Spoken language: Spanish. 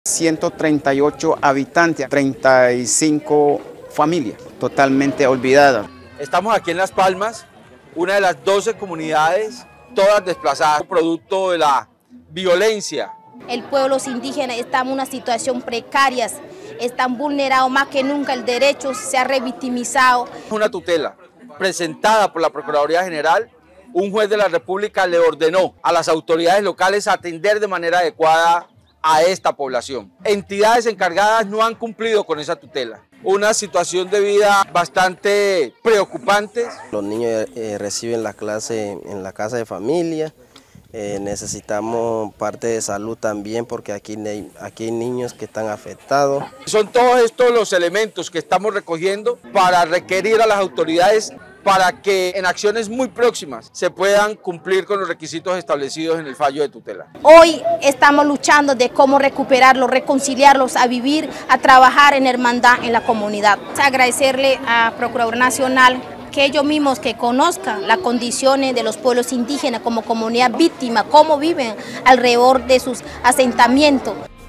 138 habitantes, 35 familias totalmente olvidadas. Estamos aquí en Las Palmas, una de las 12 comunidades, todas desplazadas, producto de la violencia. El pueblo indígena está en una situación precaria, están vulnerados más que nunca, el derecho se ha revictimizado. Una tutela presentada por la Procuraduría General, un juez de la República le ordenó a las autoridades locales atender de manera adecuada a esta población. Entidades encargadas no han cumplido con esa tutela. Una situación de vida bastante preocupante. Los niños reciben la clase en la casa de familia. Necesitamos parte de salud también porque aquí hay niños que están afectados. Son todos estos los elementos que estamos recogiendo para requerir a las autoridades para que en acciones muy próximas se puedan cumplir con los requisitos establecidos en el fallo de tutela. Hoy estamos luchando de cómo recuperarlos, reconciliarlos, a vivir, a trabajar en hermandad en la comunidad. Agradecerle a Procurador Nacional que ellos mismos que conozcan las condiciones de los pueblos indígenas como comunidad víctima, cómo viven alrededor de sus asentamientos.